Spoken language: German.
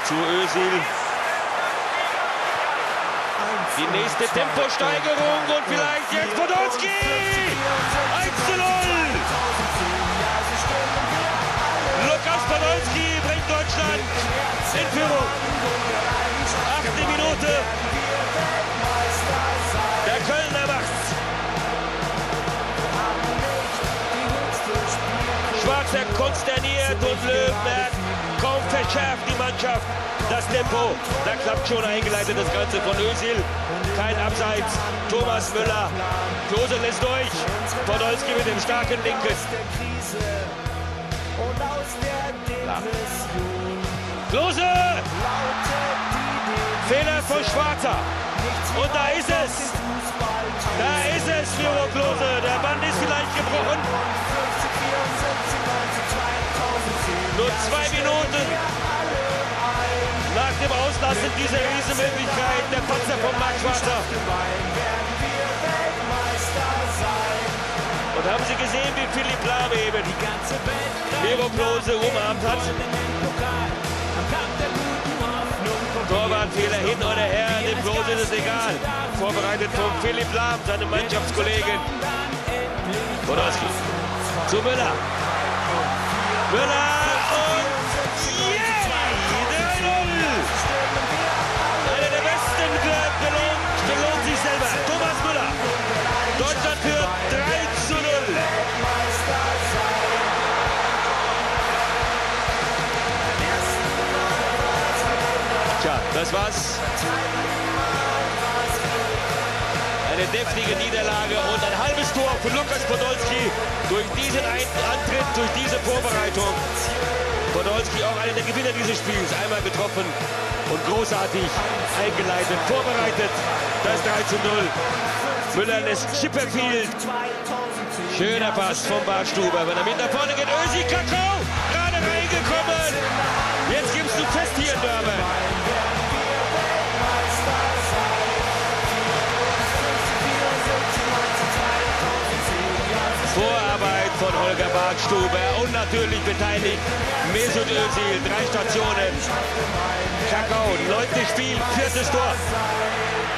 zu Özil. Die nächste Temposteigerung und vielleicht jetzt Podolski! 1:0! Lukas Podolski bringt Deutschland in Führung. 8. Minute. Der Kölner macht's. Schwarzer konsterniert und Löw merkt, kaum verschärft die Mannschaft das Tempo. Da klappt schon eingeleitet das Ganze von Özil. Kein Abseits. Thomas Müller. Klose lässt durch. Podolski mit dem starken Linken. Ja. Klose! Fehler von Schwarzer. Und da ist es. Da ist es, Miro Klose. Der Band ist vielleicht gebrochen. Nur 2 Minuten nach dem Auslassen dieser Riesenmöglichkeit. Der Patzer von Marc Schwarzer. Und haben Sie gesehen, wie Philipp Lahm eben Miro Klose umarmt hat? Torwartfehler hin oder her, dem Klose ist es egal. Vorbereitet von Philipp Lahm, seinem Mannschaftskollegen. Podolski zu Müller. Müller und yeah! 3:0! Einer der besten belohnt sich selber. Thomas Müller. Deutschland führt 3:0. Tja, das war's. Eine deftige Niederlage und ein halbes Tor für Lukas Podolski durch diesen Antritt, durch diese Vorbereitung. Podolski auch einer der Gewinner dieses Spiels, einmal getroffen und großartig eingeleitet, vorbereitet, das 3:0. Müller lässt Chipperfield. Schöner Pass vom Barstuber, wenn er mit nach vorne geht, Özil, Kakao, gerade reingekommen. Jetzt gibt's ein Fest hier in Durban. Vorarbeit von Holger Barstuber und natürlich beteiligt Mesut Özil, 3 Stationen. Kakao, 9. Spiel, 4. Tor.